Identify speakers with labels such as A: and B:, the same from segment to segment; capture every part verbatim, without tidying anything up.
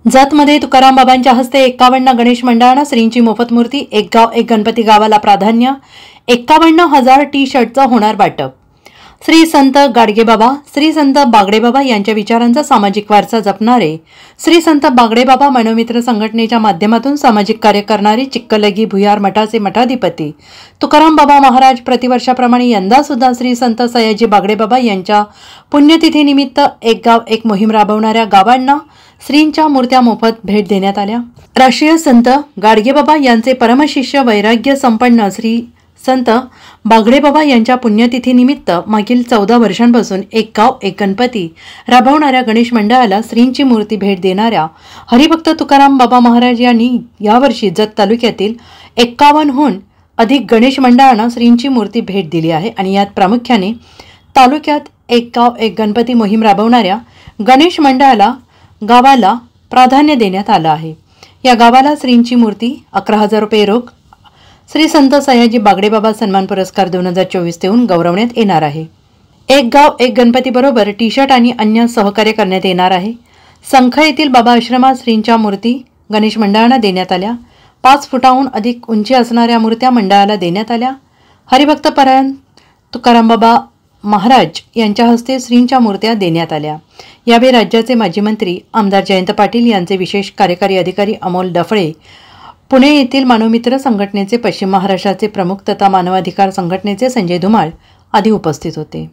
A: जतमध्ये तुकाराम बाबांच्या हस्ते एक्कावन्न गणेश मंडळानं श्रींची मोफत मूर्ती, एक गाव एक गणपती गावाला प्राधान्य, एक्कावन्न हजार टी शर्टचं होणार वाटप। श्री संत गाडगेबाबा, श्री संत बागडेबाबा यांच्या विचारांचा सामाजिक वारसा जपणारे श्री संत बागडेबाबा मनोमित्र संघटनेच्या माध्यमातून सामाजिक कार्य करणारे चिक्कलगी भुयार मठाचे मठाधिपती तुकाराम बाबा महाराज प्रतिवर्षाप्रमाणे यंदा सुद्धा श्री संत सयाजी बागडेबाबा यांच्या पुण्यतिथीनिमित्त एक गाव एक मोहीम राबवणाऱ्या गावांना श्रींच्या मूर्त्या मोफत भेट देण्यात आल्या। राष्ट्रीय संत गाडगेबाबा यांचे परमशिष्य वैराग्य संपन्न श्री संत बागडेबाबा यांच्या पुण्यतिथीनिमित्त मागील चौदा वर्षांपासून एक गाव एक गणपती राबवणाऱ्या गणेश मंडळाला श्रींची मूर्ती भेट देणाऱ्या हरिभक्त तुकाराम बाबा महाराज यांनी यावर्षी जत तालुक्यातील एक्कावन्नहून अधिक गणेश मंडळांना श्रींची मूर्ती भेट दिली आहे आणि यात प्रामुख्याने तालुक्यात एक गाव एक गणपती मोहीम राबवणाऱ्या गणेश मंडळाला गावाला प्राधान्य देण्यात आलं आहे। या गावाला श्रींची मूर्ती अकरा हजार रुपये रोख श्री संत सयाजी बागडेबाबा सन्मान पुरस्कार दोन हजार चोवीस देऊन गौरवण्यात येणार आहे। एक गाव एक गणपती बरोबर टी शर्ट आणि अन्य सहकार्य करण्यात येणार आहे। संख येथील बाबा आश्रमात श्रींच्या मूर्ती गणेश मंडळांना देण्यात आल्या। पाच फुटाहून अधिक उंची असणाऱ्या मूर्त्या मंडळाला देण्यात आल्या। हरिभक्त परायण तुकाराम बाबा महाराज यांच्या हस्ते श्रींच्या मूर्त्या देण्यात आल्या। यावेळी राज्याचे माजी मंत्री आमदार जयंत पाटील यांचे विशेष कार्यकारी अधिकारी अमोल डफळे, पुणे येथील मानवमित्र संघटनेचे पश्चिम महाराष्ट्राचे प्रमुख तथा मानवाधिकार संघटनेचे संजय धुमाळ आदी उपस्थित होते।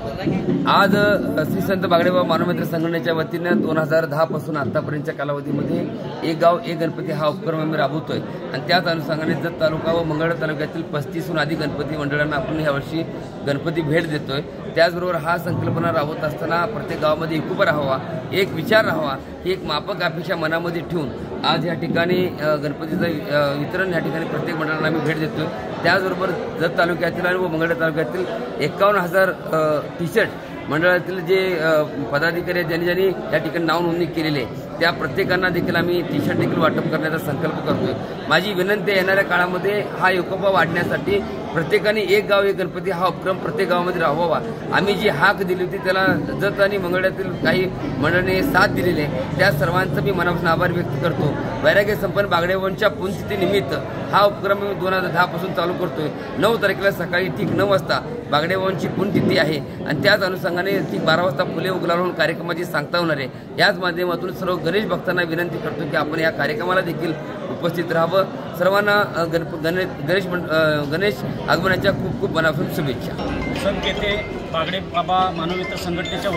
B: आज श्री संत बागडेबाबा मानवमित्र संघटनेच्या वतीनं दोन हजार दहा पासून आतापर्यंतच्या कालावधीमध्ये एक गाव एक गणपती हा उपक्रम आम्ही राबवतोय आणि त्याच अनुषंगाने जत तालुका व मंगळवेढा तालुक्यातील पस्तीसहून अधिक गणपती मंडळांना आपण यावर्षी गणपती भेट देतोय। त्याचबरोबर हा संकल्पना राबवत असताना प्रत्येक गावामध्ये एकोपा राहावा, एक विचार राहावा ही एक माफक अपेक्षा मनामध्ये ठेवून आज या ठिकाणी गणपतीचं वितरण या ठिकाणी प्रत्येक मंडळांना आम्ही भेट देतोय। त्याचबरोबर जत तालुक्यातील आणि व मंगळवेढा तालुक्यातील एक्कावन्न हजार टी शर्ट मंडळातील जे पदाधिकारी आहेत ज्यांनी ज्यांनी या ठिकाणी नाव नोंदणी केलेली आहे त्या प्रत्येकांना देखील आम्ही टी शर्ट देखील वाटप करण्याचा संकल्प करतोय। माझी विनंती येणाऱ्या काळामध्ये हा एकोपा वाढण्यासाठी प्रत्येकाने एक गाव एक गणपती हा उपक्रम प्रत्येक गावामध्ये राबवावा। आम्ही जी हाक दिली होती त्याला जत आणि मंगळवेढ्यातील काही मंडळांनी साथ दिलेली आहे त्या सर्वांचं मी मनापासून आभार व्यक्त करतो। वैराग्य संपन्न बागडेबाबांच्या पुण्यतिथीनिमित्त हा उपक्रम मी दोन हजार दहा पासून चालू करतोय। नऊ तारखेला सकाळी ठीक नऊ वाजता बागडेबाबांची पुण्यतिथी आहे आणि त्याच अनुषंगाने ठीक बारा वाजता फुले उगलावून कार्यक्रमाची सांगता होणार आहे। याच माध्यमातून सर्व गणेश भक्तांना विनंती करतो की आपण या कार्यक्रमाला देखील उपस्थित राहावं। सर्वांना गणप गणेश गणेश गणेश आगमनाच्या खूप खूप मनापासून शुभेच्छा।
C: संत येथे बागडेबाबा मानवमित्र संघटनेच्या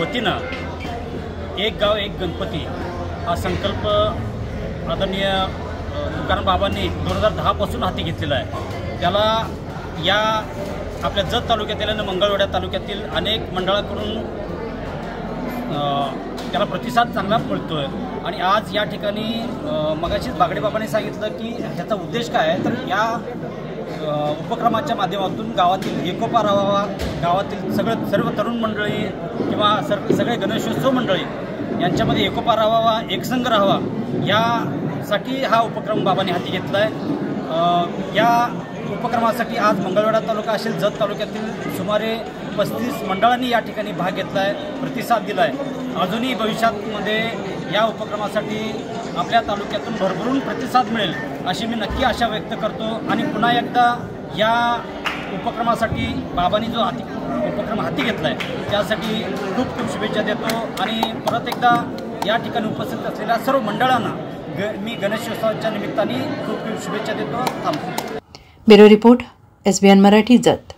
C: वतीनं एक गाव एक गणपती हा संकल्प आदरणीय तुकाराम बाबांनी दोन हजार दहा पासून हाती घेतलेला आहे। त्याला या आपल्या जत तालुक्यातील आणि मंगळवेढा तालुक्यातील अनेक मंडळाकडून त्याला प्रतिसाद चांगला मिळतोय आणि आज या ठिकाणी मगाशीच बागडेबाबांनी सांगितलं की ह्याचा उद्देश काय आहे तर या उपक्रमाच्या माध्यमातून गावातील एकोपा राहावा, गावातील सगळं सर्व तरुण मंडळी किंवा सर्व सगळे गणेशोत्सव मंडळी यांच्यामध्ये एकोपा राहावा, एकसंघ राहावा यासाठी हा उपक्रम बाबांनी हाती घेतला आहे। या उपक्रमासाठी आज मंगळवेढा तालुका असेल जत तालुक्यातील सुमारे पस्तीस मंडळांनी या ठिकाणी भाग घेतला आहे, प्रतिसाद दिला आहे। अजूनही भविष्यामध्ये या उपक्रमासाठी आपल्या तालुक्यातून भरभरून प्रतिसाद मिळेल अशी मी नक्की आशा व्यक्त करतो आणि पुन्हा एकदा या उपक्रमासाठी बाबांनी जो हाती उपक्रम हाती घेतला आहे त्यासाठी खूप खूप शुभेच्छा देतो आणि परत एकदा या ठिकाणी उपस्थित असलेल्या सर्व मंडळांना ग मी गणेशोत्सवाच्या निमित्ताने खूप खूप शुभेच्छा देतो। थांबतो।
A: Bureau report, S B N Marathi, Jat.